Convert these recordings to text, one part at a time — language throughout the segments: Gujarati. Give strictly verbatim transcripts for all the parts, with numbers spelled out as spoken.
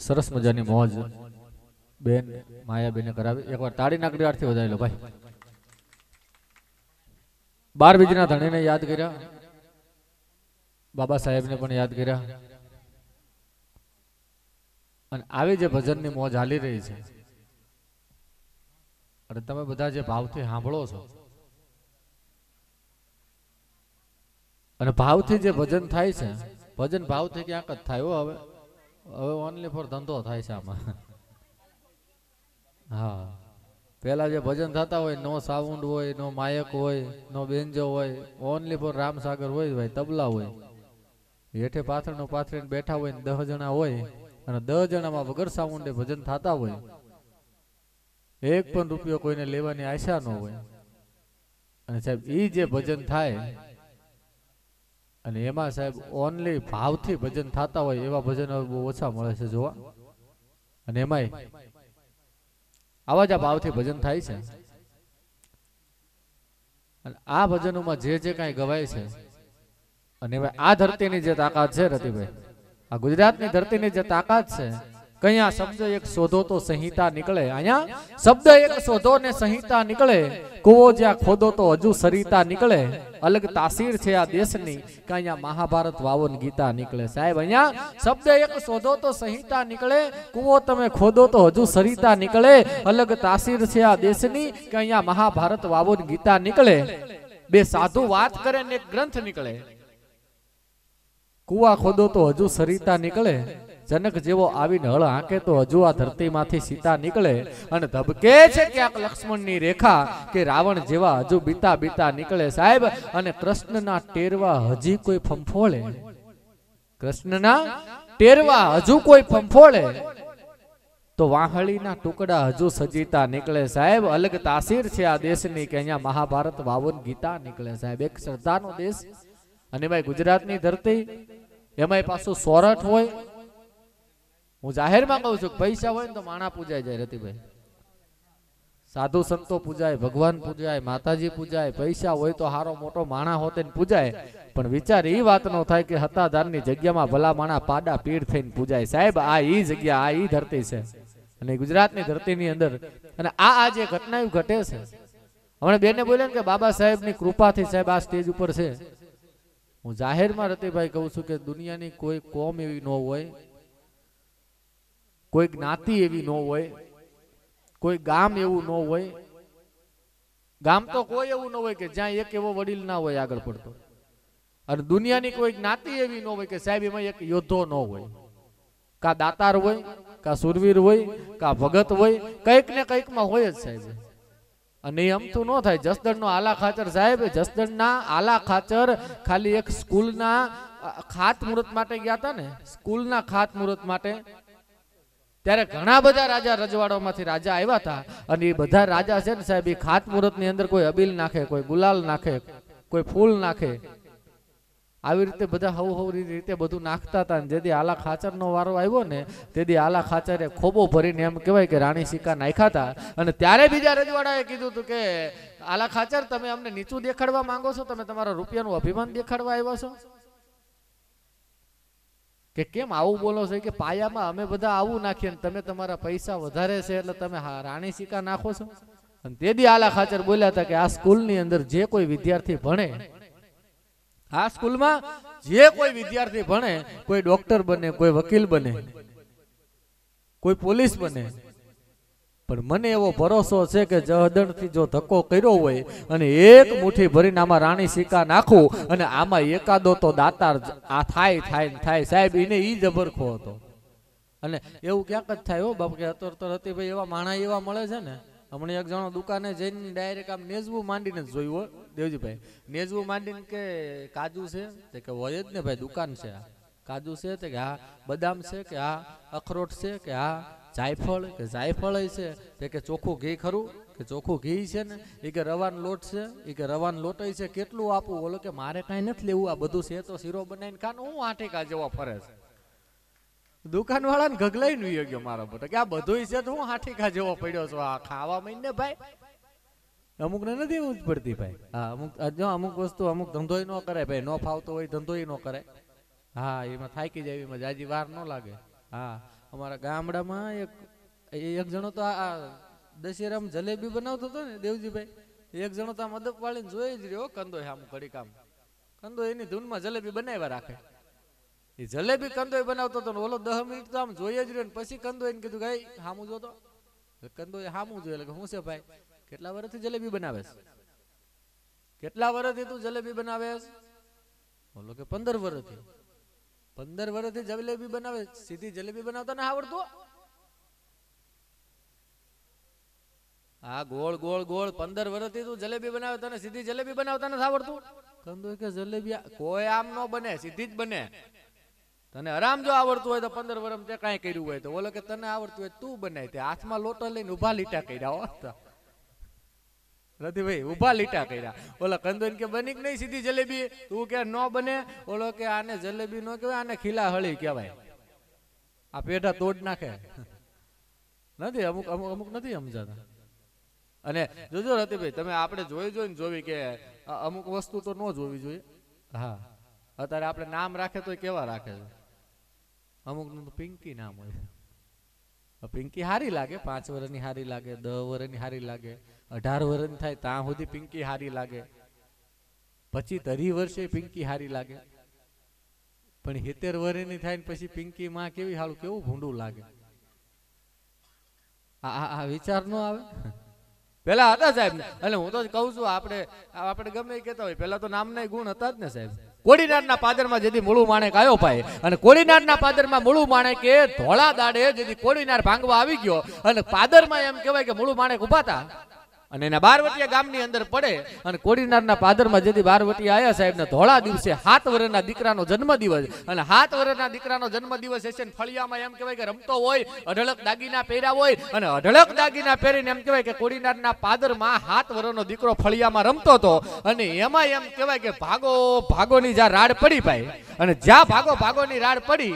સરસ મજાની મોજ બેન માયાબેને કરાવી. એકવાર તાળી નાકડીવારથી વધારી લો ભાઈ. બાર બીજના ધણીને યાદ કર્યા, બાબા સાહેબને પણ યાદ કર્યા, અને આવી જે ભજનની મોજ હાલી રહી છે અને તમે બધા જે ભાવથી સાંભળો છો અને ભાવથી જે ભજન થાય છે, ભજન ભાવથી ક્યાંક જ થાય. હવે હવે ઓનલી ફોર ધંધો થાય છે આમાં. હા, પેલા જે ભજન થતા હોય, નો સાઉન્ડ હોય, નો માયક હોય, નો બેન્જો હોય, ઓનલી ફોર રામસાગર હોય ભાઈ, તબલા હોય, હેઠે પાથરનો પાથરીને બેઠા હોય ને દસ જણા હોય અને દસ જણામાં વગર સાઉન્ડે ભજન થતા હોય, એક પણ રૂપિયો કોઈને લેવાની આશા ન હોય. અને સાહેબ ઈ જે ભજન થાય અને એમાં સાહેબ ઓનલી ભાવથી ભજન થતા હોય એવા ભજન હવે બહુ ઓછા મળે છે જોવા. અને એમાંય આવા જ ભાવથી ભજન થાય છે. અને આ ભજનોમાં જે જે કાંઈ ગવાય છે અને એમાં આ ધરતીની જે તાકાત છે રતિભાઈ, આ ગુજરાતની ધરતીની જે તાકાત છે, કયા શબ્દ એક શોધો તો સંહિતા નીકળે. અહીંયા શબ્દ એક શોધો ને સંહિતા નીકળે, કુવો જ્યાં ખોદો તો હજુ સરિતા નીકળે. અલગ તાસીર છે આ દેશની કે અહીંયા મહાભારત વાવન ગીતા નીકળે. સાહેબ અહીંયા શબ્દ એક શોધો તો સંહિતા નીકળે, કુવો તમે ખોદો તો હજુ સરિતા નીકળે. અલગ તાસીર છે આ દેશની કે અહીંયા મહાભારત વાવન ગીતા નીકળે. બે સાધુ વાત કરે ને એક ગ્રંથ નીકળે. કુવા ખોદો તો હજુ સરિતા નીકળે, જનક જેવો આવીને હળ હાંકે તો હજુ આ ધરતીમાંથી સીતા નીકળે. અને ધબકે છે ક્યાંક લક્ષ્મણની રેખા કે રાવણ જેવા હજુ બીતા બીતા નીકળે. સાહેબ અને કૃષ્ણના ટેરવા હજી કોઈ ફંફોળે, કૃષ્ણના ટેરવા હજુ કોઈ ફંફોળે તો વાહળીના ટુકડા હજુ સજીતા નીકળે. સાહેબ અલગ તાસીર છે આ દેશની કે અહીંયા મહાભારત વાવન ગીતા નીકળે. સાહેબ એક શ્રદ્ધાનો દેશ અને ભાઈ ગુજરાતની ધરતી, એમાંય પાછું સોરઠ હોય. હું જાહેરમાં કહું છું પૈસા હોય ને તો માણા પૂજાય જાય રતિભાઈ, સાધુ સંતો પૂજાય, ભગવાન પૂજાય, માતાજી પૂજાય. પૈસા હોય તો હારો મોટો માણા હોતે ને પૂજાય, પણ વિચાર એ વાત નો થાય કે હતાધારની જગ્યામાં ભલા માણા પાડા પીર થઈને પૂજાય. સાહેબ આ ઈ જગ્યા, આ ઈ ધરતી છે અને ગુજરાતની ધરતીની અંદર. અને આ આ જે ઘટના ઘટે છે, હમણાં બેને બોલ્યા કે બાબા સાહેબની કૃપાથી સાહેબ આ સ્ટેજ ઉપર છે. હું જાહેરમાં રતિભાઈ કહું છું કે દુનિયાની કોઈ કોમ એવી ન હોય, કોઈ જ્ઞાતિ એવી ન હોય, કોઈ ગામ એવું ન હોય. ગામ તો કોઈ એવું ન હોય કે જ્યાં એક એવો વડીલ ના હોય આગળ પડતો. અને દુનિયાની કોઈ જ્ઞાતિ એવી ન હોય કે સાહેબ એમાં એક યોદ્ધો ન હોય. કા દાતાર હોય, કા સુરવીર હોય, કા ભગત હોય, કંઈક ને કંઈક માં હોય જ સાહેબ. અને એમ તો ન થાય. જસદણ નો આલા ખાચર સાહેબ, જસદણ ના આલા ખાચર ખાલી એક સ્કૂલના ખાત મુહૂર્ત માટે ગયા હતા ને, સ્કૂલના ખાત મુહૂર્ત માટે. ત્યારે ઘણા બધા રાજા રજવાડામાંથી રાજા આવ્યા હતા અને એ બધા રાજા છે ને સાહેબ એ ખાત મુહૂર્ત ની અંદર કોઈ અબીલ નાખે, કોઈ ગુલાલ નાખે, કોઈ ફૂલ નાખે, આવી રીતે બધા હવ હવ રીતે બધું નાખતા હતા. જેથી આલા ખાચર નો વારો આવ્યો ને તેથી આલા ખાચરે ખોબો ભરીને એમ કહેવાય કે રાણી સિક્કા નાખ્યા હતા. અને ત્યારે બીજા રજવાડાએ કીધું હતું કે આલા ખાચર તમે અમને નીચું દેખાડવા માંગો છો, તમે તમારા રૂપિયાનું અભિમાન દેખાડવા આવ્યા છો કે કેમ આવું બોલો છો? કે પાયામાં અમે બધા આવું નાખીએ ને તમે તમારા પૈસા વધારે છે એટલે તમે રાણી સિક્કા નાખો છો. અને તેથી આલા ખાચર બોલ્યા હતા કે આ સ્કૂલની અંદર જે કોઈ વિદ્યાર્થી ભણે, આ સ્કૂલમાં જે કોઈ વિદ્યાર્થી ભણે, કોઈ ડોક્ટર બને, કોઈ વકીલ બને, કોઈ પોલીસ બને, પણ મને એવો ભરોસો છે કે જહદણથી જો ધક્કો કર્યો હોય અને એક મુઠ્ઠી ભરીને આમાં રાણી સિક્કા નાખું અને આમાં એકાદો તો દાતાર આ થાય થાય થાય. સાહેબ એને ઈ જબરખો હતો. અને એવું ક્યાંક જ થાય હો બાપ કે અતર તર હતી ભાઈ, એવા માણા એવા મળે છે ને. હમણાં એક જણો દુકાને જઈને ડાયરેક્ટ આમ નેજવું માંડીને જ જોયું હો દેવજીભાઈ, નેજવું માંડીને કે કાજુ છે કે હોય જ ને ભાઈ, દુકાન છે, કાજુ છે કે હા, બદામ છે કે હા, અખરોટ છે કે હા, જાયફળ કે જાયફળ છે, તે કે ચોખ્ખું ઘી ખરું કે ચોખ્ખું ઘી છે ને, એ કે રવાનો લોટ છે, એ કે રવાનો લોટ છે, કેટલું આપવું? બોલો કે મારે કાંઈ નથી લેવું, આ બધું છે તો શીરો બનાવીને ખાન હું આટેકા જેવા ફરે છે. દુકાન વાળા ને ગગલાઈ નું ગયો મારા બેટા કે આ બધું છે તો હું આટેકા જેવો પડ્યો છું, આ ખાવા મહિને ભાઈ. અમુક ને નથી એવું જ પડતી ભાઈ. હા અમુક જો અમુક વસ્તુ અમુક ધંધોય ન કરાય ભાઈ, ન ફાવતો હોય ધંધોય ન કરાય. હા એમાં થાકી જાય, એમાં જાજી વાર ન લાગે. હા અમારા ગામડામાં એક એક જણો તો આ દશેરામાં જલેબી બનાવતો હતો ને દેવજીભાઈ, એક જણો તો આમ અદબ વાળીને જોઈ જ રહ્યો કંદો આમ ઘડી કામ કંદો એની ધૂનમાં જલેબી બનાવ્યા રાખે. એ જલેબી કંદો બનાવતો હતો ને ઓલો દસ મિનિટ તો આમ જોઈએ જ રહ્યો ને પછી કંદો એને કીધું કે હામું જોતો કંદો એ હામું જોયે એટલે હું છે ભાઈ કેટલા વર્ષથી જલેબી બનાવે છે, કેટલા વર્ષથી તું જલેબી બનાવે છે? બોલો કે પંદર વર્ષથી. પંદર વર્ષથી જલેબી બનાવે, સીધી જલેબી બનાવતા ને આવડતું? આ ગોળ ગોળ ગોળ પંદર વર્ષથી તું જલેબી બનાવે તને સીધી જલેબી બનાવતા નથી આવડતું? કંદો કે જલેબી કોઈ આમ ન બને, સીધી જ બને. તને આરામ જો આવડતું હોય તો પંદર વર્ષ તે કાંઈ કર્યું હોય તો બોલો કે તને આવડતું હોય તું બનાય. તે હાથમાં લોટો લઈને ઉભા લીટા કર્યા હોતા નથી ભાઈ, ઉભા લીટા કર્યા. ઓલા કંદો કે બની કે નહીં સીધી જલેબી? તું કે ન બને. ઓલો કે આને જલેબી ન કહેવાય, આને ખીલા હળી કહેવાય. આ પેઢા તોડ નાખે. નથી અમુક અમુક અમુક નથી સમજાતા. અને જોજો રતિભાઈ તમે આપણે જોઈ જોઈને જોવી કે અમુક વસ્તુ તો ન જોવી જોઈએ. હા અત્યારે આપણે નામ રાખે તો કેવા રાખે છે? અમુક નું પિંકી નામ હોય. પિંકી હારી લાગે, પાંચ વર્ષની હારી લાગે, દસ વર્ષની હારી લાગે, અઢાર વર્ષની થાય ત્યાં સુધી પિંકી હારી લાગે, પછી તરી વર્ષે પિંકી હારી લાગે, પણ સિત્તેર વર્ષની થાય ને પછી પિંકી માં કેવી હાલું કેવું ભૂંડું લાગે. આ વિચાર નો આવે? પેલા હતા સાહેબ, એટલે હું તો કહું છું આપણે આપણે ગમે કેતા હોય પેલા તો નામના ગુણ હતા જ ને સાહેબ. કોડીનારના પાદરમાં જેથી મૂળું માણેક આવ્યો પાય અને કોડીનારના પાદરમાં મૂળું માણેક એ ધોળા દાડે જેથી કોડીનાર ભાંગવા આવી ગયો અને પાદરમાં એમ કહેવાય કે મૂળું માણેક ઉભા હતા અને એના બારવટિયા ગામની અંદર પડે અને કોડીનારના પાદરમાં જેથી બારવટિયા આયા સાહેબ ને ધોળા દિવસે સાત વર્ષના દીકરાનો જન્મદિવસ અને સાત વર્ષના દીકરાનો જન્મદિવસ હશે ને ફળિયામાં એમ કહેવાય કે રમતો હોય, અઢળક દાગીના પહેર્યા હોય અને અઢળક દાગીના પહેરીને એમ કહેવાય કે કોડીનારના પાદરમાં સાત વર્ષનો દીકરો ફળિયામાં રમતો હતો અને એમાં એમ કહેવાય કે ભાગો ભાગોની જ્યાં રાડ પડી પાય અને જ્યાં ભાગો ભાગોની રાડ પડી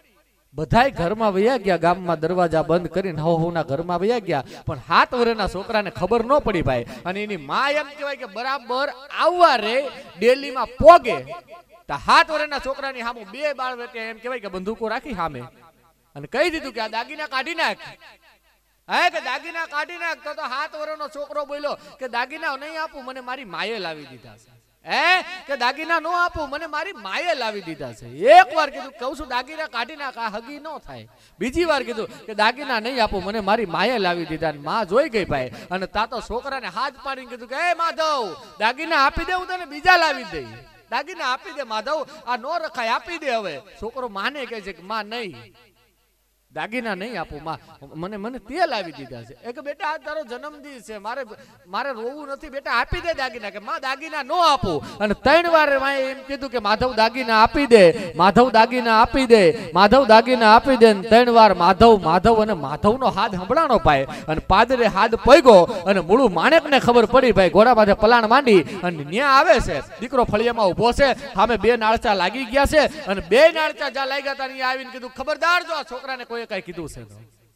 બધાય ઘરમાં વયા ગયા, ગામમાં દરવાજા બંધ કરીને હવના ઘરમાં વયા ગયા, પણ સાત વર્ષના છોકરાને ખબર ન પડી ભાઈ. અને એની માં એમ કહેવાય કે બરાબર આવવા રે ડેલીમાં પોગે તો સાત વર્ષના છોકરાની સામે બે બાળ વેટે એમ કહેવાય કે બંદૂકો રાખી સામે અને કહી દીધું કે આ દાગીના કાઢી નાખ. હે કે દાગીના કાઢી નાખ. તો સાત વર્ષનો છોકરો બોલ્યો કે દાગીના નહીં આપું, મને મારી માએ લાવી દીધા છે. હે કે દાગીના નો આપું, મને મારી માએ લાવી દીધા છે. એક વાર કીધું કહું છું દાગીના કાઢી નાખ, આ હગી ન થાય. બીજી વાર કીધું કે દાગીના નહીં આપું, મને મારી માએ લાવી દીધા. માં જોઈ ગઈ ભાઈ અને તા તો છોકરાને હાથ પાડીને કીધું કે એ માધવ દાગીના આપી દે, હું તને બીજા લાવી દઈ. દાગીના આપી દે માધવ, આ નો રખાય, આપી દે. હવે છોકરો માને કહે છે કે માં નહીં દાગીના નહીં આપું, માં મને મને તે લાવી દીધા છે. એ કે બેટા આ તારો જન્મદિવસ છે, મારે મારે રોવું નથી બેટા, આપી દે દાગીના. કે માં દાગીના નો આપું. અને ત્રણ વાર માએ એમ કીધું કે માધવ દાગીના આપી દે, માધવ દાગીના આપી દે, માધવ દાગીના આપી દે. ત્રણ વાર માધવ માધવ અને માધવનો હાથ હંભળાનો પાય અને પાદરે હાથ પગ્યો અને મૂળું માણેકને ખબર પડી ભાઈ ઘોડા માથે પલાણ માંડી અને ન્યા આવે છે. દીકરો ફળિયામાં ઉભો છે, સામે બે નાળચા લાગી ગયા છે અને બે નાળચા જ્યાં લાગ્યા હતા ત્યાં આવીને કીધું ખબરદાર જો આ છોકરાને કોઈ કઈ કીધું છે.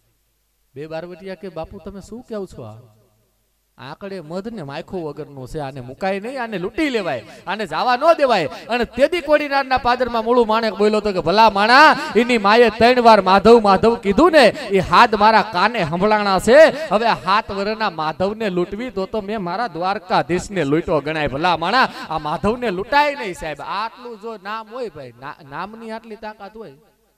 બે બારવટિયા કે બાપુ તમે શું કહો છો? આ આકડે મધ ને માખો વગરનું છે, આને મુકાય નહીં, આને લૂંટી લેવાય, આને જવા ન દેવાય. અને તેદી કોડીનારના પાદરમાં મૂળું માણેક બોલ્યો તો કે ભલા માણા એની માએ ત્રણ વાર માધવ માધવ કીધું ને એ હાથ મારા કાને સંભળાણા છે. હવે હાથ વર્ષના માધવને લૂંટવી તો તો મેં મારા દ્વારકાધીશને લૂંટો ગણાય. ભલા માણા આ માધવને લૂંટાય નહીં સાહેબ. આટલું જો નામ હોય ભાઈ, નામની આટલી તાકાત હોય.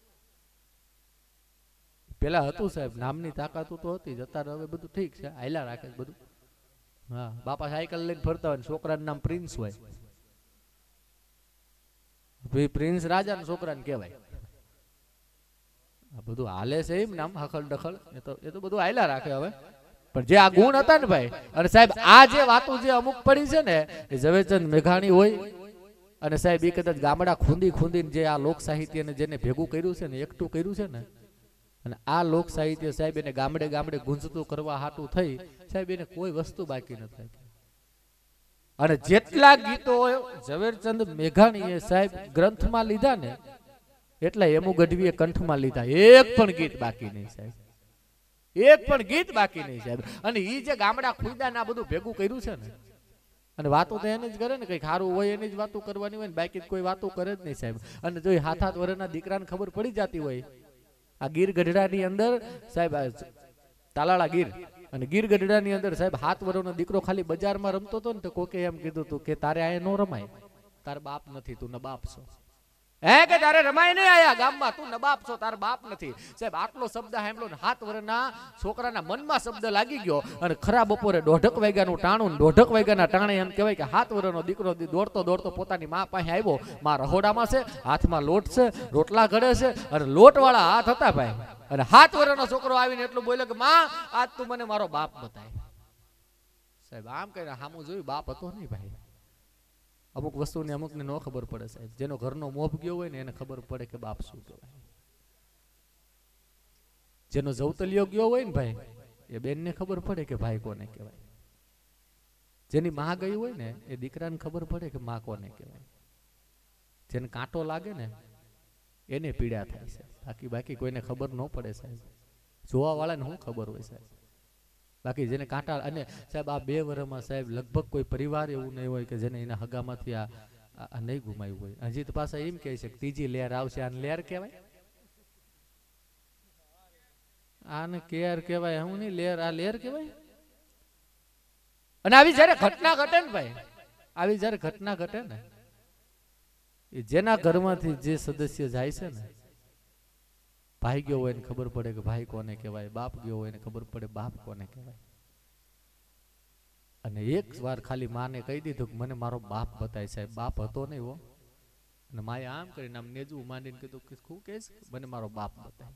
પેલા હતું સાહેબ નામની તાકાત તો હતી જ, અત્યારે હવે બધું ઠીક છે, હાયલા રાખે બધું. હા બાપા સાયકલ લઈને ફરતા હોય, છોકરાનું નામ પ્રિન્સ હોય, ભાઈ પ્રિન્સ રાજાના છોકરાને કહેવાય. આ બધું હાલે છે એમ નામ હખલ ડખલ, એ તો એ તો બધું હાયલા રાખે હવે. પણ જે આ ગુણ હતા ને ભાઈ, અને સાહેબ આ જે વાતો જે અમુક પડી છે ને એ ઝવેરચંદ મેઘાણી હોય અને સાહેબ એ કદાચ ગામડા ખૂંદી ખૂંદીને જે આ લોક સાહિત્યને જેને ભેગું કર્યું છે ને, એકઠું કર્યું છે ને, અને આ લોક સાહિત્ય સાહેબ એને ગામડે ગામડે ગુંજતું કરવા હાટું થઈ સાહેબ એને કોઈ વસ્તુ બાકી નથી. અને જેટલા ગીતો ઝવેરચંદ મેઘાણીએ સાહેબ ગ્રંથમાં લીધા ને એટલા એમુ ગઢવીએ કંઠમાં લીધા. એક પણ ગીત બાકી નહીં સાહેબ, એક પણ ગીત બાકી નહીં સાહેબ. અને ઈ જે ગામડા ખુદા ના બધું ભેગું કર્યું છે ને, અને વાતો તો એને જ કરે ને, કઈ સારું હોય એની જ વાતો કરવાની હોય ને, બાકી કોઈ વાતો કરે જ નહીં સાહેબ. અને જો હાથ હાથ વર્ષના દીકરાને ખબર પડી જતી હોય આ ગીર ગઢડાની અંદર સાહેબ તાલાળા ગીર અને ગીર ગઢડાની અંદર સાહેબ સાત વર્ષનો દીકરો ખાલી બજારમાં રમતો હતો ને તો કોકે એમ કીધું તું કે તારે આ નો રમાય, તાર બાપ નથી, તું નબાપ છો. હે કે તારે રમાય નહીં આયા ગામમાં, તું નબાપ છો, તાર બાપ નથી. સાહેબ આટલો શબ્દ સાંભળ્યો ને સાત વર્ષના છોકરાના મનમાં શબ્દ લાગી ગયો અને ખરા બપોરે દોઢક વાગ્યાનું ટાણું દોઢક વાગ્યાના ટાણે એમ કહેવાય કે સાત વર્ષનો દીકરો દોડતો દોડતો પોતાની મા પાસે આવ્યો. મા રહોડામાં છે, હાથમાં લોટ છે, રોટલા ઘડે છે અને લોટવાળા હાથ હતા ભાઈ. અને સાત વર્ષનો છોકરો આવીને એટલું બોલ્યો કે માં આજ તું મને મારો બાપ બતાય. સાહેબ આમ કહીને સામું જોયું, બાપ હતો નહીં ભાઈ. અમુક વસ્તુની અમુકને ન ખબર પડે સાહેબ. જેનો ઘરનો મોભ ગયો હોય ને એને ખબર પડે કે બાપ શું કહેવાય. જેનો જવતલિયો ગયો હોય ને ભાઈ એ બેનને ખબર પડે કે ભાઈ કોને કહેવાય. જેની માં ગઈ હોય ને એ દીકરાને ખબર પડે કે માં કોને કહેવાય. જેને કાંટો લાગે ને એને પીડા થાય છે, બાકી બાકી કોઈને ખબર ન પડે સાહેબ. જોવા વાળાને શું ખબર હોય સાહેબ. બાકી જેને કાંટા અને સાહેબ આ બે વર્ષમાં સાહેબ લગભગ કોઈ પરિવાર એવું નહીં હોય કે જેને એના હગામાંથી આ નહીં ગુમાવ્યું હોય. હજી તો પાછા એમ કહે છે કે ત્રીજી લેર આવશે, આને લેર કહેવાય, આને કેર કહેવાય, હું નહીં લેર, આ લેર કહેવાય. અને આવી જયારે ઘટના ઘટે ને ભાઈ, આવી જયારે ઘટના ઘટે ને એ જેના ઘરમાંથી જે સદસ્ય જાય છે ને, ભાઈ ગયો હોય ને ખબર પડે કે ભાઈ કોને કહેવાય, બાપ ગયો હોય ને ખબર પડે બાપ કોને કહેવાય. અને એક વાર ખાલી માને કહી દીધું કે મને મારો બાપ બતાય સાહેબ. બાપ હતો નહીં હો. અને માએ આમ કરીને આમ નેજું માંડીને કીધું કે શું કહેશ, મને મારો બાપ બતાય.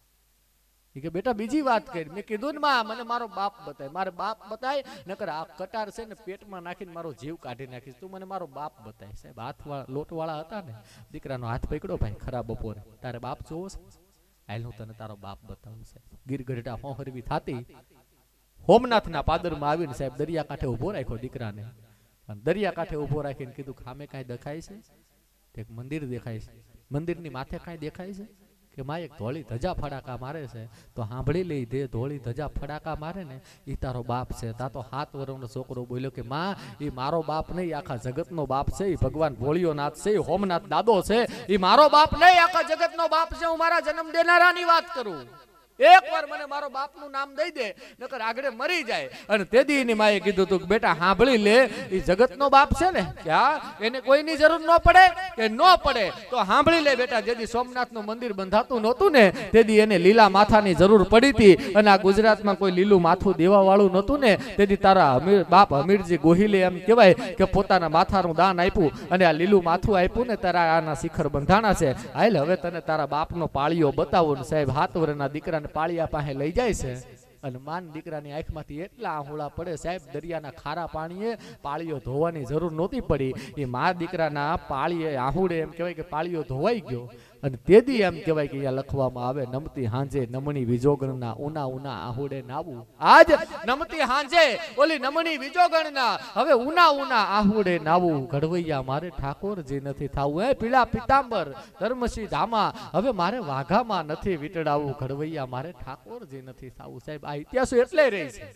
એ કે બેટા બીજી વાત કરી. મેં કીધું ને માં મને મારો બાપ બતાય, મારે બાપ બતાય નકર આ કટાર છે ને પેટમાં નાખીને મારો જીવ કાઢી નાખીશ, તું મને મારો બાપ બતાય. સાહેબ હાથ વાળા લોટ વાળા હતા ને, દીકરાનો હાથ પકડ્યો ભાઈ ખરા બપોરે, તારે બાપ જોવો છે, હાલ હું તને તારો બાપ બતાવું. સાહેબ ગીર ગઢડા હોહરવી થાતી હોમનાથના પાદરમાં આવીને સાહેબ દરિયા કાંઠે ઉભો રાખ્યો દીકરાને. અને દરિયા કાંઠે ઉભો રાખીને કીધું ખામે કાંઈ દેખાય છે? એક મંદિર દેખાય છે. મંદિરની માથે કાંઈ દેખાય છે? કે માં એક ધોળી ધજા ફડાકા મારે છે. તો સાંભળી લઈ દે, ધોળી ધજા ફડાકા મારે ને એ તારો બાપ છે. તા તો સાત વર્ષનો છોકરો બોલ્યો કે માં એ મારો બાપ નહીં, આખા જગતનો બાપ છે. એ ભગવાન ભોળિયોનાથ છે, હોમનાથ દાદો છે. એ મારો બાપ નહીં, આખા જગતનો બાપ છે. હું મારા જન્મ દેનારાની વાત કરું. એક વાર મને મારો બાપનું નામ દઈ દે નકર આગળ મરી જાય. અને તેદી એની માએ કીધું તું બેટા સાંભળી લે, એ જગતનો બાપ છે ને ક્યાં એને કોઈની જરૂર ન પડે કે ન પડે તો સાંભળી લે બેટા. જેદી સોમનાથનું મંદિર બંધાતું નહોતું ને તેદી એને લીલા માથાની જરૂર પડી હતી. અને આ ગુજરાતમાં કોઈ લીલું માથું દેવા વાળું નહોતું ને તેદી તારા અમીર બાપ હમીરજી ગોહિલે એમ કહેવાય કે પોતાના માથાનું દાન આપ્યું અને આ લીલું માથું આપ્યું ને તારા આના શિખર બંધાણા છે. હાલ હવે તને તારા બાપનો પાળીઓ બતાવો ને સાહેબ સાત વર્ષના દીકરા પાળિયા પાસે લઈ જાય છે. અને માન દીકરાની આંખમાંથી એટલા આહુડા પડે સાહેબ, દરિયાના ખારા પાણીએ પાળીઓ ધોવાની જરૂર નહોતી પડી. એ મા દીકરાના પાળીએ આહુડે એમ કહેવાય કે પાળીઓ ધોવાઈ ગયો. અને તેદી એમ કહેવાય કે અહીંયા લખવામાં આવે નમતી હાંજે નમણી વિજોગણના ઉના ઉના આહુડે નાવું. આજ નમતી હાંજે ઓલી નમણી વિજોગણના હવે ઉના ઉના આહુડે નાવું. ઘડવૈયા મારે ઠાકોરજી નથી થાવું. એ પીળા પિતાંબર ધર્મસિંહ ધામા હવે મારે વાઘામાં નથી વીટડાવું. ઘડવૈયા મારે ઠાકોરજી નથી થાવું. સાહેબ આ ઇતિહાસો એટલે રહી છે.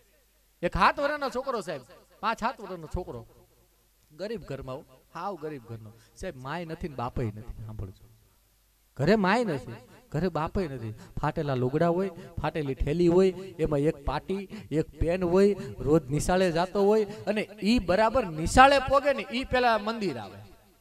એક હાથ વર્ષનો છોકરો સાહેબ, પાંચ હાથ વર્ષનો છોકરો, ગરીબ ઘરમાં, હાવ ગરીબ ઘરનો સાહેબ. માય નથી ને બાપય નથી. સાંભળજો, ઘરે માય નથી, ઘરે બાપય નથી. ફાટેલા લુગડા હોય, ફાટેલી ઠેલી હોય, એમાં એક પાટી એક પેન હોય. રોજ નિશાળે જાતો હોય અને ઈ બરાબર નિશાળે પોગે ને ઈ પેલા મંદિર આવે,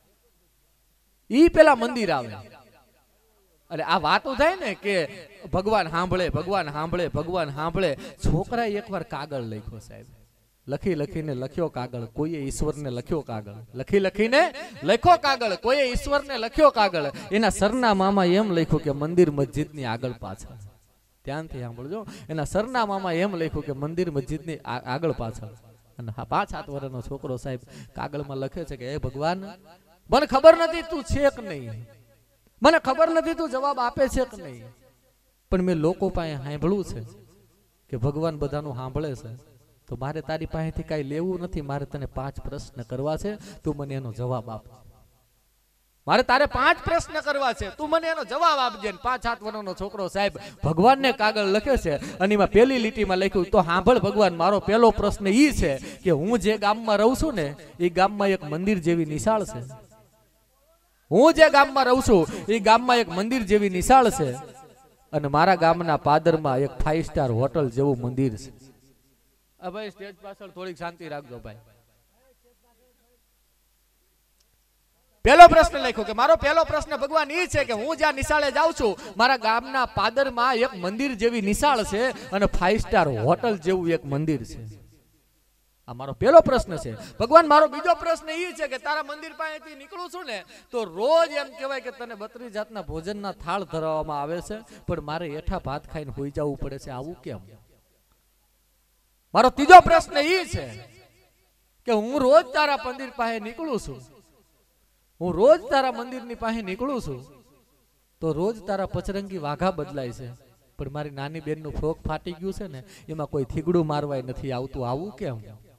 ઈ પેલા મંદિર આવે. અને આ વાતો થાય ને કે ભગવાન સાંભળે, ભગવાન સાંભળે, ભગવાન સાંભળે. છોકરાએ એકવાર કાગળ લખ્યો સાહેબ, લખી લખીને લખ્યો કાગળ. કોઈએ ઈશ્વરને લખ્યો કાગળ, લખી લખીને લખ્યો કાગળ. કોઈએ ઈશ્વરને લખ્યો કાગળ. એના સરનામામાં એમ લખ્યું કે મંદિર મસ્જિદની આગળ પાછળ. ધ્યાનથી સાંભળજો, એના સરનામામાં એમ લખ્યું કે મંદિર મસ્જિદની આગળ પાછળ. અને હા પાંચ સાત વર્ષનો છોકરો સાહેબ કાગળમાં લખે છે કે હે ભગવાન, મને ખબર નથી તું છે કે નહીં, મને ખબર નથી તું જવાબ આપે છે કે નહીં, પણ મેં લોકો પાસે સાંભળ્યું છે કે ભગવાન બધાનું સાંભળે છે. તો મારે તારી પાસેથી કાંઈ લેવું નથી, મારે તને પાંચ પ્રશ્ન કરવા છે, તું મને એનો જવાબ આપ. મારે તારે પાંચ પ્રશ્ન કરવા છે, તું મને એનો જવાબ આપજે. પાંચ સાત વર્ષનો છોકરો સાહેબ ભગવાનને કાગળ લખે છે અને એમાં પહેલી લીટીમાં લખ્યું તો સાંભળ ભગવાન, મારો પહેલો પ્રશ્ન ઈ છે કે હું જે ગામમાં રહું છું ને એ ગામમાં એક મંદિર જેવી નિશાળ છે. હું જે ગામમાં રહું છું એ ગામમાં એક મંદિર જેવી નિશાળ છે. અને મારા ગામના પાદરમાં એક ફાઈવ સ્ટાર હોટલ જેવું મંદિર છે. આ ભાઈ સ્ટેજ પાછળ થોડીક શાંતિ રાખજો ભાઈ. પહેલો પ્રશ્ન લખ્યો કે મારો પહેલો પ્રશ્ન ભગવાન એ છે કે હું જ્યાં નિશાળે જાઉં છું મારા ગામના પાદરમાં એક મંદિર જેવી નિશાળ છે અને ફાઈવ સ્ટાર હોટલ જેવું એક મંદિર છે. આ મારો પહેલો પ્રશ્ન છે. ભગવાન મારો બીજો પ્રશ્ન એ છે કે તારા મંદિર પાસેથી નીકળું છું ને તો રોજ એમ કહેવાય કે તને બત્રીસ જાતના ભોજનના થાળ ધરાવવામાં આવે છે પણ મારે હેઠા ભાત ખાઈને હોઈ જવું પડે છે, આવું કેમ? મારો ત્રીજો પ્રશ્ન એ છે કે હું રોજ તારા મંદિર પાસે નીકળું છું હું રોજ તારા મંદિરની પાસે નીકળું છું તો રોજ તારા પચરંગી વાઘા બદલાય છે પણ મારી નાની બેનનું ફ્રોક ફાટી ગયું છે ને એમાં કોઈ થીગડું મારવાય નથી આવતું, આવું કેમ?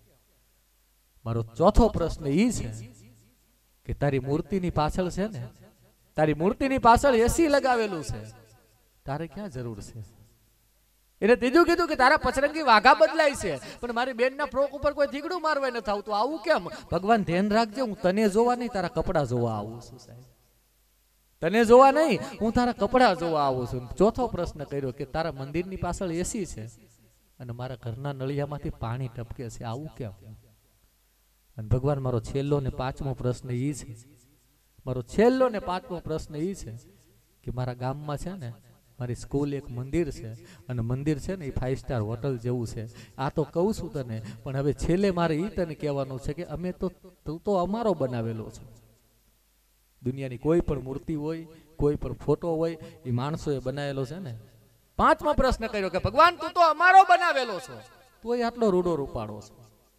મારો ચોથો પ્રશ્ન એ છે કે તારી મૂર્તિની પાછળ છે ને તારી મૂર્તિની પાછળ એસી લગાવેલું છે, તારે ક્યાં જરૂર છે? એને ત્રીજું કીધું કે તારા પચરંગી વાઘા બદલાય છે પણ મારી બેનના ફ્રોક ઉપર કોઈ થીગડું મારવાય નથી આવતું, આવું કેમ? ભગવાન ધ્યાન રાખજે, હું તને જોવા નહીં તારા કપડા જોવા આવું છું સાહેબ. તને જોવા નહીં હું તારા કપડા જોવા આવું છું. ચોથો પ્રશ્ન કર્યો કે તારા મંદિરની પાછળ એસી છે અને મારા ઘરના નળિયામાંથી પાણી ટપકે છે, આવું કેમ? અને ભગવાન મારો છેલ્લો ને પાંચમો પ્રશ્ન એ છે મારો છેલ્લો ને પાંચમો પ્રશ્ન એ છે કે મારા ગામમાં છે ને મારી સ્કૂલ એક મંદિર છે અને મંદિર છે ને એ ફાઈવ સ્ટાર હોટલ જેવું છે. આ તો કહું છું તને પણ હવે છેલ્લે મારે એ તને કહેવાનું છે કે અમે તો તું તો અમારો બનાવેલો છે. દુનિયાની કોઈ પણ મૂર્તિ હોય કોઈ પણ ફોટો હોય એ માણસોએ બનાવેલો છે ને. પાંચમો પ્રશ્ન કર્યો કે ભગવાન તું તો અમારો બનાવેલો છો તોય આટલો રૂડો રૂપાડો છો,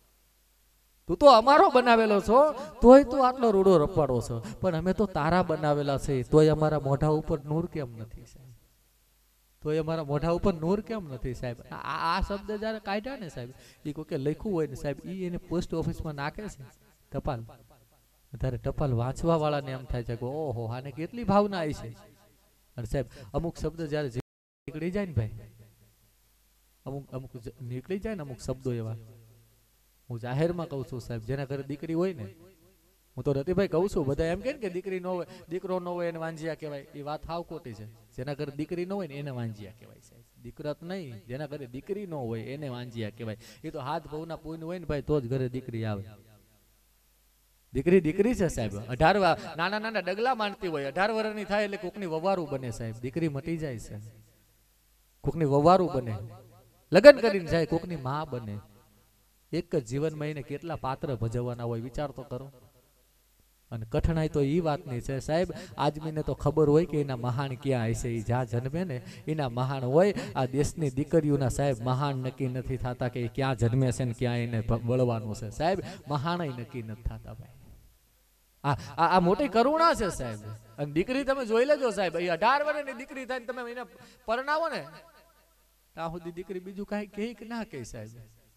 તું તો અમારો બનાવેલો છો તોય તું આટલો રૂડો રપાડો છો પણ અમે તો તારા બનાવેલા છે તોય અમારા મોઢા ઉપર નૂર કેમ નથી સાહેબ? તોય અમારા મોઢા ઉપર નૂર કેમ નથી સાહેબ? આ આ શબ્દ જયારે કાઢ્યા ને સાહેબ એ કોઈ કે લખ્યું હોય ને સાહેબ એ એને પોસ્ટ ઓફિસમાં નાખે છે ટપાલ, ત્યારે ટપાલ વાંચવા વાળાને એમ થાય છે કે ઓહો આને કેટલી ભાવના આવી છે. અને સાહેબ અમુક શબ્દ જયારે નીકળી જાય ને ભાઈ અમુક અમુક નીકળી જાય ને અમુક શબ્દો એવા હું જાહેરમાં કહું છું સાહેબ જેના ઘરે દીકરી હોય ને હું તો રતિભાઈ કહું છું બધા એમ કે દીકરી ન હોય દીકરો ન હોય એને વાંજિયા કહેવાય, એ વાત હાવ ખોટી છે. જેના ઘરે દીકરી ન હોય ને એને વાંજિયા કહેવાય સાહેબ, દીકરા નહીં. જેના ઘરે દીકરી ન હોય એને વાંજિયા કહેવાય. એ તો હાથ ભવના પૂન હોય ને ભાઈ તો જ ઘરે દીકરી આવે. દીકરી દીકરી છે સાહેબ. અઢાર નાના નાના ડગલા માંડતી હોય અઢાર વર્ષની થાય એટલે કોકની વવારું બને સાહેબ. દીકરી મટી જાય છે કોકની વવારું બને, લગ્ન કરીને જાય કોકની માં બને. એક જ જીવનમાં એને કેટલા પાત્ર ભજવવાના હોય વિચાર તો કરો. અને કઠણાઈ તો એ વાતની છે સાહેબ આદમીને તો ખબર હોય કે એના મહાન ક્યાં હશે, એ જ્યાં જન્મે ને એના મહાન હોય. આ દેશની દીકરીઓના સાહેબ મહાન નક્કી નથી થતા કે ક્યાં જન્મે છે ને ક્યાં એને બળવાનું છે સાહેબ. મહાન નક્કી નથી થતા ભાઈ. આ આ મોટી કરુણા છે સાહેબ. અને દીકરી તમે જોઈ લેજો સાહેબ એ અઢાર વર્ષની દીકરી થાય તમે એને પરણાવો ને ત્યાં સુધી દીકરી બીજું કઈ કહે કે ના કહે સાહેબ.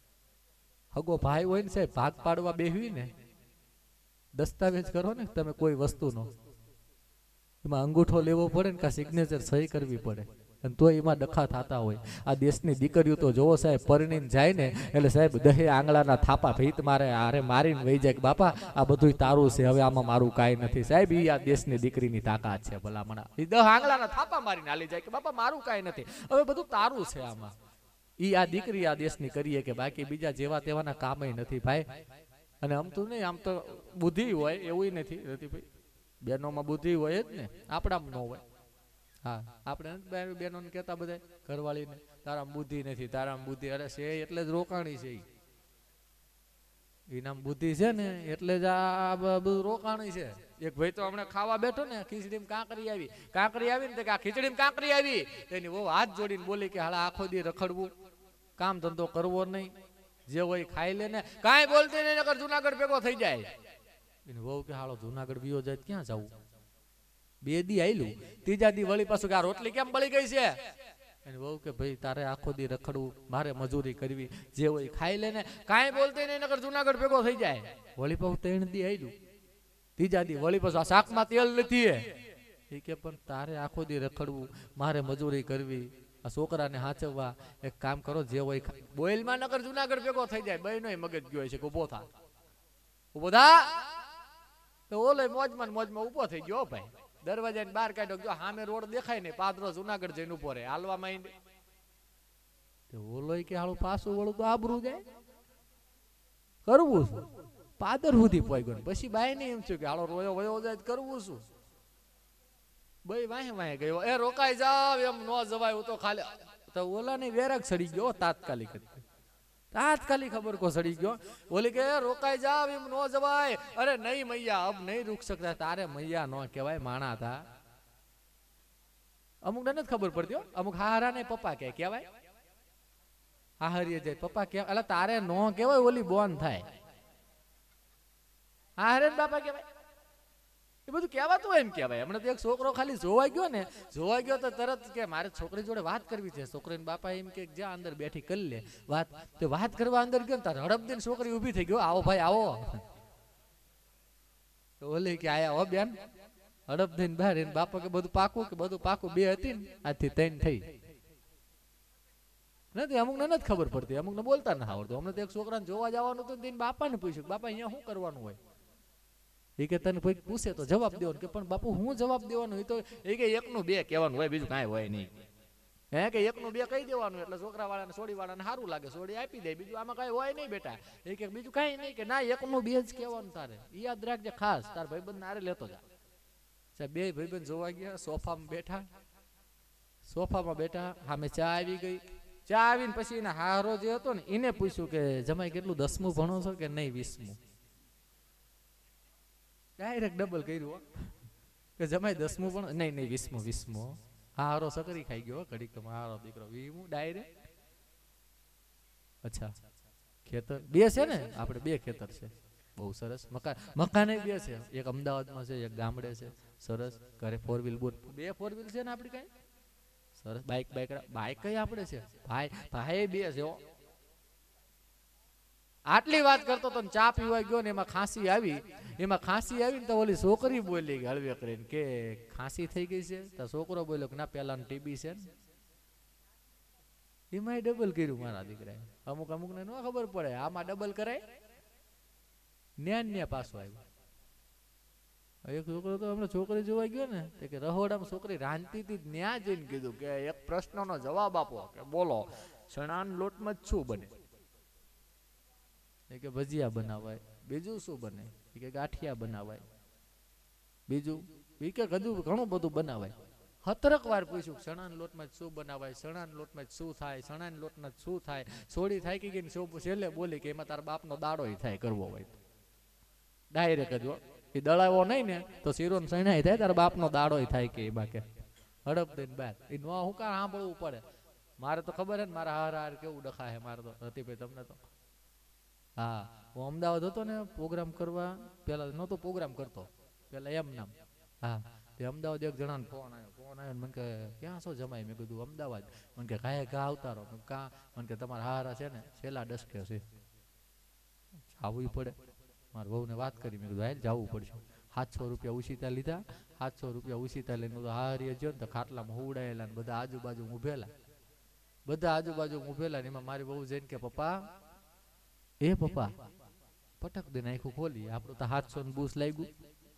હગો ભાઈ હોય ને સાહેબ ભાગ પાડવા બેહવી ને દસ્તાવેજ કરો ને તમે કોઈ વસ્તુનો એમાં અંગૂઠો લેવો પડે ને કા સિગ્નેચર સહી કરવી પડે અને તો એમાં ડખા થતા હોય. આ દેશની દીકરીઓ તો જોવો સાહેબ પરણીને જાય ને એટલે સાહેબ દહે આંગળાના થાપા ભીત મારે આરે મારીને વહી જાય કે બાપા આ બધું તારું છે હવે આમાં મારું કાંઈ નથી સાહેબ. એ આ દેશની દીકરીની તાકાત છે ભલામણા. એ દહ આંગળાના થાપા મારીને હાલી જાય કે બાપા મારું કાંઈ નથી હવે બધું તારું છે આમાં. ઈ આ દીકરી આ દેશની કરીએ કે બાકી બીજા જેવા તેવાના કામય નથી ભાઈ. અને આમ તો નહીં આમ તો બુદ્ધિ હોય એવું નથી રતિભાઈ, બહેનોમાં બુદ્ધિ હોય જ ને આપણામાં ન હોય. હા આપણે બહેનોને કહેતા બધા ઘરવાળીને તારામાં બુદ્ધિ નથી તારામાં બુદ્ધિ, અરે છે એટલે જ રોકાણી છે એનામ બુદ્ધિ છે ને એટલે જ આ બધું રોકાણી છે. એક ભાઈ તો હમણાં ખાવા બેઠો ને ખીચડીમાં કાંકરી આવી કાંકરી આવી ને આ ખીચડીમાં કાંકરી આવી એની બહુ હાથ જોડીને બોલી કે હાલા આખો દી રખડવું કામ ધંધો કરવો નહીં જે હોય ખાઈ લે ને કાંઈ બોલતી નહીં નકર જુનાગઢ ભેગો થઈ જાય. એને બહુ કે હાલો જુનાગઢ વિયો જાય ક્યાં જવું. બે દી આયલું ત્રીજા દી વળી પાછું કે આ રોટલી કેમ બળી ગઈ છે. એને બહુ કે ભાઈ તારે આખો દી રખડવું મારે મજૂરી કરવી જે હોય ખાઈ લે ને કાંઈ બોલતી નહીં નકર જુનાગઢ ભેગો થઈ જાય. વળી પાછું ત્રણ દી આયલું ત્રીજા દી વળી પાછું આ શાકમાં તેલ નથી એ કે પણ તારે આખો દી રખડવું મારે મજૂરી કરવી આ છોકરાને હાચવવા એક કામ કરો જે હોય બોઇલમાં નગર જુનાગઢ ભેગો થઈ જાય બહેનોય મગજ ગયો છે કે ઉભો થા ઉભો થા તો ઓલે મોજમાં મોજમાં ઉભો થઈ ગયો ભાઈ દરવાજાની બહાર કાઢ્યો, જો સામે રોડ દેખાય ને, પાદરો જુનાગઢ જઈને ઉભો રહે, હાલવા માંડે. ઓલો કે હાલું પાછું વળું તો આબરૂ જાય, કરવું શું? પાદર સુધી પહોંચ્યો, પછી બાઈ ને એમ થયું કે હાલો રોયો વયો જાય, કરવું શું? ભાઈ વાહે વાહે ગયો, એ રોકાઈ જાવ, એમ ન જવાય, હું તો ખાલી. તો ઓલા ને વેરાગ સડી ગયો તાત્કાલિક, તાત્કાલિક ખબર કો સડી ગયો. બોલી કે રોકાઈ જાવ, એમ ન જવાય. અરે નહીં મૈયા, અબ નહીં રૂક શકતા. તારે મૈયા નો કહેવાય, માણા હતા. અમુક ને નથી ખબર પડતી, અમુક હારા ને પપ્પા કે કહેવાય, હાહરીએ જાય પપ્પા કે, એટલે તારે નો કહેવાય, ઓલી બોન થાય. હારે બાપા કહેવાય, એ બધું કહેવાતું હોય એમ કહેવાય. હમણાં તો એક છોકરો ખાલી જોવા ગયો ને, જોવા ગયો તો તરત કે મારે છોકરી જોડે વાત કરવી છે. છોકરીને બાપા એમ કે જ્યાં અંદર બેઠી કરી લે વાત. તો વાત કરવા અંદર ગયો ને તાર હડપ દઈને છોકરી ઊભી થઈ ગયો, આવો ભાઈ આવો. તો ઓલી કે આયા હો બેન, હડપ દઈને બહાર. એને બાપા કે બધું પાકું, કે બધું પાકું. બે હતી ને આથી ત્રણ થઈ નથી. અમુક ને નથી ખબર પડતી, અમુક ને બોલતા ના આવડતું. અમને તો એક છોકરાને જોવા જવાનું હતું, તેને બાપા ને પૂછ્યું, બાપા અહીંયા શું કરવાનું હોય? એ કે તને કોઈ પૂછે તો જવાબ દેવાનો. કે પણ બાપુ હું જવાબ દેવાનું? એ તો એ કે એકનું બે કહેવાનું હોય, બીજું કાંઈ હોય નહીં. હે કે એકનું બે કહી દેવાનું, એટલે છોકરા વાળાને સોડી વાળાને સારું લાગે, સોડી આપી દે, બીજું આમાં કાંઈ હોય નહીં બેટા. એ કે બીજું કાંઈ નહીં, કે ના એકનું બે જ કહેવાનું તારે, યાદ રાખજે ખાસ. તાર ભાઈબંધ નારે લેતો જા. સાહેબ બે ભાઈબંધ જોવા ગયા, સોફામાં બેઠા, સોફામાં બેઠા, સામે ચા આવી ગઈ. ચા આવીને પછી એના હારો જે હતો ને એને પૂછ્યું કે જમાઈ કેટલું દસમું ભણો છો? કે નહીં વીસમું. ડાયરેક્ટ ડબલ કર્યું કે જમાઈ દસમું ભણો? નહીં નહીં વીસમું. વીસમું. હારો સકરી ખાઈ ગયો ઘડીક તો, હારો દીકરો વીમું ડાયરેક્ટ. અચ્છા ખેતર બે છે ને આપણે? બે ખેતર છે, બહુ સરસ. મકાન મકાન બે છે, એક અમદાવાદમાં છે, એક ગામડે છે. સરસ. ઘરે ફોર વ્હીલ બોટ બે ફોર વ્હીલ છે ને આપડી કઈ? સરસ. બાઇક બાઇક બાઇક કઈ આપણે છે? ભાઈ ભાઈ બે છે. આટલી વાત કરતો તો ચા પીવા ગયો ને એમાં ખાંસી આવી. એમાં ખાંસી આવી ને તો ઓલી છોકરી બોલી હળવે કરીને કે ખાંસી થઈ ગઈ છે. તો છોકરો બોલ્યો કે ના પેલા ટીબી છે ને. એમાં ડબલ કર્યું મારા દીકરાએ. અમુક અમુક ને ન ખબર પડે, આમાં ડબલ કરાય. ન્યા ન્યા પાછો આવ્યો. એક છોકરો તો હમણાં છોકરી જોવા ગયો ને, કે રહોડામાં છોકરી રાંધતી હતી, ન્યા જઈને કીધું કે એક પ્રશ્નનો જવાબ આપો, કે બોલો ચણાના લોટમાં જ શું બને? એ કે ભજીયા બનાવાય. બીજું શું બને? એ કે ગાંઠિયા બનાવાય. બીજું? એ કે બધું ઘણું બધું બનાવાય. હતરક વાર પૂછ્યું ચણાના લોટમાં શું બનાવાય, ચણાના લોટમાં શું થાય, ચણાના લોટમાં શું થાય. સોડી થાય કે ગઈ છેલ્લે બોલી કે એમાં તારા બાપનો દાડો થાય કરવો હોય તો. ડાયરેક્ટ જ એ દળાવો નહીં ને તો શીરો ને સણાય થાય, તારા બાપનો દાડો થાય કે એમાં કે હડપ દઈને બાદ. એ ન હું કાં સાંભળવું પડે? મારે તો ખબર હે ને મારા હાર હાર કેવું ડખા હે મારે તો. રતિભાઈ તમને તો હા, હું અમદાવાદ હતો ને પ્રોગ્રામ કરવા, પેલા નહોતો પ્રોગ્રામ કરતો, પેલા એમ નામ. હા, તે અમદાવાદ એક જણાને ફોન આવ્યો. ફોન આવ્યો મને કે ક્યાં છો જમાઈ? મેં કીધું અમદાવાદ. મને કે ઘાએ ઘા આવતારો. કાં? મને કે તમારા હારા છે ને છેલ્લા ડસકે છે, જવું પડે. મારા વહુને વાત કરી, મેં કીધું હાલ જવું પડશે. સાતસો રૂપિયા ઉછીતા લીધા. સાતસો રૂપિયા ઉછીતા લઈને તો હારી જો ને તો ખાટલામાં હુડાયેલા ને બધા આજુબાજુ ઊભેલા, બધા આજુબાજુ ઊભેલા ને એમાં મારી વહુ જઈને કે પપ્પા, એ પપ્પા પટક દે નાખ્યું ખોલી, આપણું તો સાતસો ને બૂસ લાગ્યું.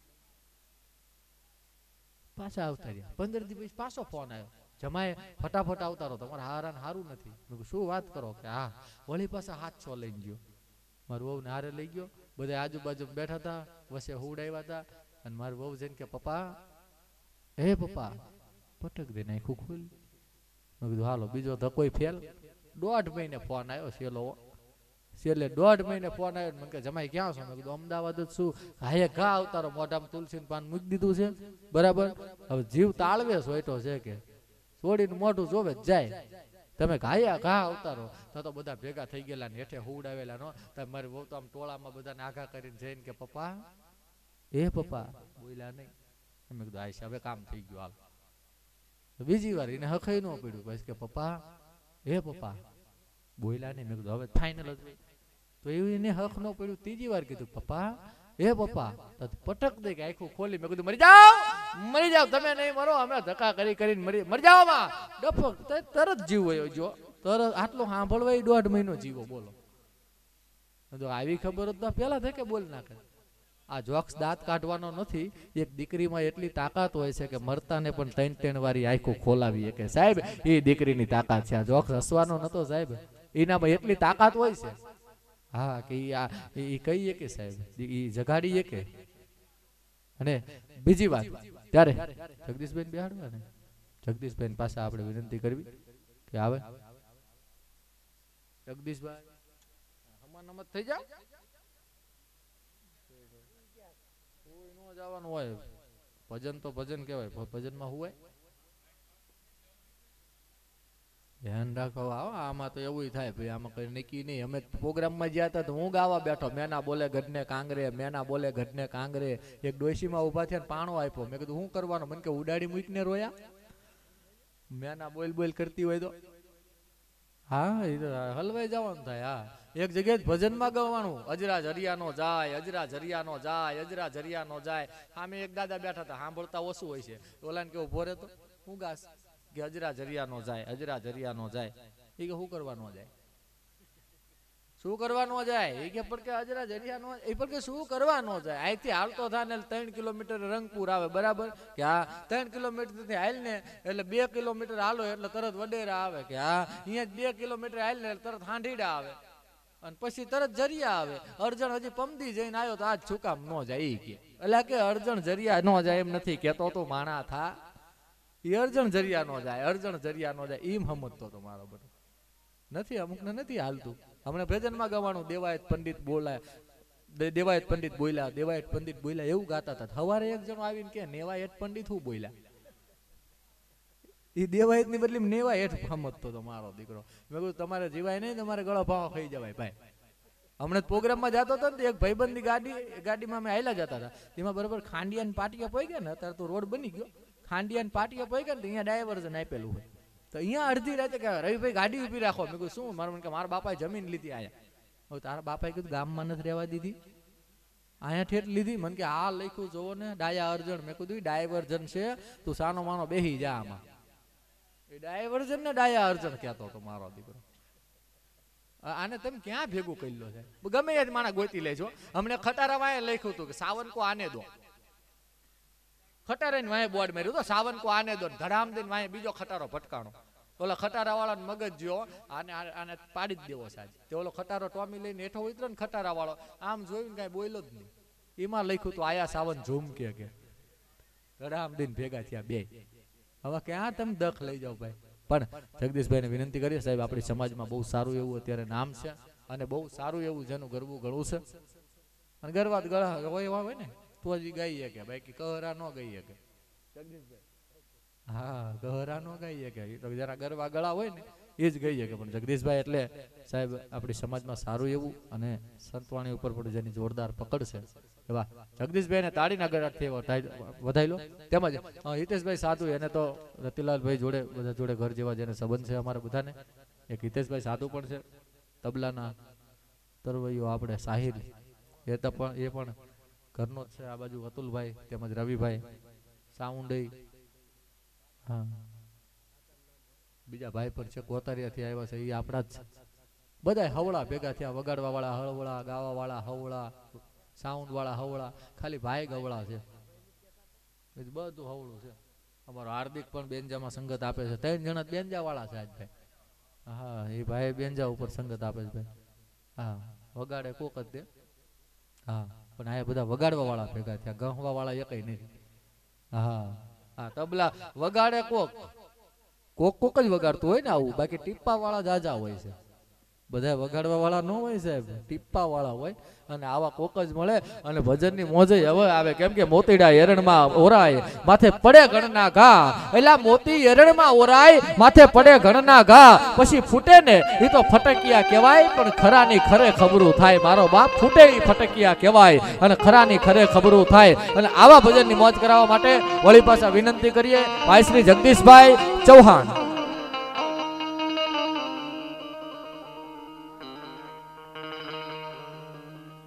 પાછા આવતા રહ્યા. પંદર દી પછી પાછો ફોન આવ્યો, જમાએ ફટાફટ આવતારો, તમારે હારા ને હારું નથી. મેં કીધું શું વાત કરો? કે હા, વળી પાછા સાતસો લઈને ગયો. મારું વહુ ને હારે લઈ ગયો. બધા આજુબાજુ બેઠા હતા, વસે હુડાવ્યા હતા. અને મારું વહુ જઈને કે પપ્પા, હે પપ્પા પટક દે નાખ્યું ખોલી. મેં કીધું હાલો બીજો ધક્કોય ફેલ. દોઢ મહિને ફોન આવ્યો છેલ્લો, છેલ્લે દોઢ મહિને ફોન આવ્યો. મને કે જમાઈ ક્યાં છો? મેં કીધું અમદાવાદ જ છું. હાયે ઘા આવતારો, મોઢામાં તુલસી પાન મૂકી દીધું છે બરાબર. હવે જીવ તાળવે સોયટો છે કે છોડીને મોઢું જોવે જાય. તમે ઘાયા ઘા આવતારો તો તો બધા ભેગા થઈ ગયેલા ને હેઠે હુડાવેલા નો. તમે મારી વહુ તો આમ ટોળામાં બધાને આઘા કરીને જઈને કે પપ્પા, એ પપ્પા બોલ્યા નહીં. મેં કીધું આઈશ હવે કામ થઈ ગયું હાલ. બીજી વાર એને હખાઈ ન પડ્યું. પછી કે પપ્પા, એ પપ્પા બોલ્યા નહીં. મેં કીધું હવે ફાઇનલ જ તો એવું એને હક ન પડ્યું. ત્રીજી વાર કીધું પપ્પા, એ પપ્પા, તો પટક દે કે આખું ખોલી. મેં કીધું મરી જાઓ, મરી જાઓ, તમે નહીં મરો, અમે ધક્કા કરી કરીને મરી મરી જાઓ માં. ડફક તરત જીવ વયો જો, તરત આટલો સાંભળવા દોઢ મહિનો જીવો. બોલો, તો આવી ખબર જ પેલા થાય કે બોલ નાખે. આ જોક્સ દાંત કાઢવાનો નથી, એક દીકરીમાં એટલી તાકાત હોય છે કે મરતાને પણ ત્રણ ત્રણ વારી આંખો ખોલાવી કે સાહેબ એ દીકરીની તાકાત છે. આ જોક્સ હસવાનો નતો સાહેબ, એનામાં એટલી તાકાત હોય છે. હા કે એ કહીએ કે સાહેબ એ જગાડીએ કે. અને બીજી વાત ત્યારે જગદીશભાઈ બેહાડવા ને, જગદીશભાઈ પાસે આપણે વિનંતી કરવી કે આવે. જગદીશભાઈ હમણાં નમત થઈ જાવ, કોઈ નો જવાનું હોય. ભજન તો ભજન કહેવાય, ભજનમાં હું હોય ધ્યાન રાખો. આવો આમાં તો એવું થાય ભાઈ, આમાં કઈ નક્કી નહીં. અમે પ્રોગ્રામમાં ગયા હતા તો હું ગાવા બેઠો, મેના બોલે ગઢને કાંગરે, મેના બોલે ગઢને કાંગરે. એક ડોશીમાં ઉભા થયા પાણો આપ્યો. મેં કીધું શું કરવાનું? મને કે ઉડાડી મૂકીને રોયા. મેના બોલ બોલ કરતી હોય તો હા એ હલવાઈ જવાનું થાય. હા એક જગ્યાએ ભજનમાં ગવાનું, અજરા જરિયાનો જાય, અજરા જરિયાનો જાય, અજરા જરિયાનો જાય. આમે એક દાદા બેઠા હતા, સાંભળતા ઓછું હોય છે. ઓલાને કેવું ભોરે તો હું ગાસ કે અજરા જરિયાનો જાય, અજરા જરિયાનો જાય. એ કે શું કરવાનો જાય, શું કરવાનો જાય? એ કે પણ કે અજરા જરિયાનો, એ પણ કે શું કરવાનો જાય? અહીંથી હાલતો થાય ને ત્રણ કિલોમીટર રંગપુર આવે, બરાબર કે હા ત્રણ કિલોમીટર થી હાલ ને એટલે બે કિલોમીટર હાલો એટલે તરત વડેરા આવે કે હા અહીંયા બે કિલોમીટર હાલ ને તરત હાંડીડા આવે અને પછી તરત જરિયા આવે. અર્જણ હજી પમદી જઈને આવ્યો તો આજ છુકામ ન જાય એ કે. એટલે કે અર્જણ જરિયા ન જાય એમ નથી કેતો તો માણા થા, એ અર્જણ જરિયા નો જાય, અર્જણ જરિયા નો જાય એમ સમજતો તો મારો બધો નથી. અમુક ને નથી હાલતું. હમણાં ભજનમાં ગવાનું, દેવાયત પંડિત બોલાય, દેવાયત પંડિત બોલ્યા, દેવાયત પંડિત બોલ્યા એવું ગાતા હતા. સવારે એક જણો આવીને કે નેવાયત પંડિત શું બોલ્યા? એ દેવાયત ની બદલી નેવાયત સમજતો તો મારો દીકરો. મેં કીધું તમારે જીવાય નહીં, તમારે ગળો ભાવ ખાઈ જવાય ભાઈ. હમણાં પ્રોગ્રામમાં જતો હતો ને એક ભાઈબંધની ગાડી, ગાડીમાં અમે આયલા જતા હતા. એમાં બરોબર ખાંડિયા પાટિયા પોઈ ગયા ને, અત્યારે તો રોડ બની ગયો. ખાંડિયા પાટિયા પોઈ ગયા ને અહીંયા ડાયવર્ઝન આપેલું હોય. તો અહીંયા અડધી રાતે કે રવિભાઈ ગાડી ઉભી રાખો. મેં કીધું શું? મારું કે મારા બાપાએ જમીન લીધી આયા. હવે તારા બાપાએ કીધું ગામમાં નથી રહેવા દીધી, અહીંયા ઠેઠ લીધી. મને કે આ લખ્યું જોવો ને ડાયા અર્જણ. મેં કીધું ડાયવર્ઝન છે, તું સાનો માનો બેહી જા આમાં. એ ડાયવર્ઝન ને ડાયા અર્જણ કહેતો હતો મારો દીકરો. આને તમે ક્યાં ભેગું કરી લો છે? ગમે એ માણા ગોતી લેજો. અમને ખટારામાં લખ્યું હતું કે સાવનકો આને દો, ખટારા ને વાય બોર્ડ માર્યું તો સાવનકો આને દો, ધડામ દઈને વાય બીજો ખટારો ભટકાણો. ઓલા ખટારા વાળા મગજ જો આને આને પાડી જ દેવો સાહેબ. તે ઓલો ખટારો ટોમી લઈને હેઠો ઉતરો ને ખટારા વાળો આમ જોઈને કઈ બોલ્યો જ નહીં. એમાં લખ્યું તો આયા સાવન ઝૂમ કે કે ધડામ દઈને ભેગા થયા બે. હવે ક્યાં તમે દખ લઈ જાઓ ભાઈ. પણ જગદીશભાઈને વિનંતી કરીએ સાહેબ, આપણી સમાજમાં બહુ સારું એવું અત્યારે નામ છે અને બહુ સારું એવું જેનું ગરબું ગળવું છે. અને ગરબા ગળા હોય હોય ને તો જ ગાઈએ કે ભાઈ કે કહરા ન ગાઈએ કે જગદીશભાઈ, હા કહરા ન ગાઈએ કે તો જરા ગરબા ગળા હોય ને એ જ ગઈએ કે. પણ જગદીશભાઈ એટલે સાહેબ આપણી સમાજમાં સારું એવું અને સંતવાણી ઉપર પણ જેની જોરદાર પકડ છે એવા જગદીશભાઈને તાળીના ગળાથી વધાઈ લો. તેમજ હિતેશભાઈ સાધુ, એને તો રતિલાલભાઈ જોડે બધા જોડે ઘર જેવા જેને સંબંધ છે અમારા બધાને. એક હિતેશભાઈ સાધુ પણ છે, તબલાના તરવૈયો આપણે સાહિર, એ તો પણ એ પણ ઘરનો જ છે. આ બાજુ અતુલભાઈ તેમજ રવિભાઈ સાઉન્ડઈ, હા બીજા ભાઈ પણ છે કોતારિયાથી આવ્યા છે, એ આપણા જ બધા હવળા ભેગા થયા. વગાડવા વાળા હવળા, ગાવા વાળા હવળા, સાઉન્ડ વાળા હવળા, ખાલી ભાઈ ગવળા છે, બધું હવળું છે. અમારો હાર્દિક પણ બેંજામાં સંગત આપે છે. ત્રણ જણા બેંજા વાળા છે આજ ભાઈ. હા એ ભાઈ બેંજા ઉપર સંગત આપે છે ભાઈ. હા વગાડે કોક જ દે. હા પણ આ બધા વગાડવા વાળા ભેગા થયા, ગહવા વાળા એકઈ નહીં. હા હા તબલા વગાડે કોક, કોક કોક જ વગાડતું હોય ને આવું, બાકી ટીપ્પા વાળા જાજા હોય છે. બધા વગાડવા વાળા ન હોય સાહેબ, ટીપ્પા વાળા હોય. અને આવા કોક જ મળે અને ભજનની મોજે હવે આવે. કેમ કે મોતીડા એરણમાં ઓરાય માથે પડે ઘણના ઘા, એલા મોતી એરણમાં ઓરાય માથે પડે ઘણના ઘા, પછી ફૂટે ને એ તો ફટકિયા કહેવાય, પણ ખરાની ખરે ખબરું થાય. મારો બાપ ફૂટે એ ફટકિયા કહેવાય અને ખરાની ખરે ખબરું થાય. અને આવા ભજનની મોજ કરાવવા માટે વળી પાછા વિનંતી કરીએ ભાઈ શ્રી જગદીશભાઈ ચૌહાણ.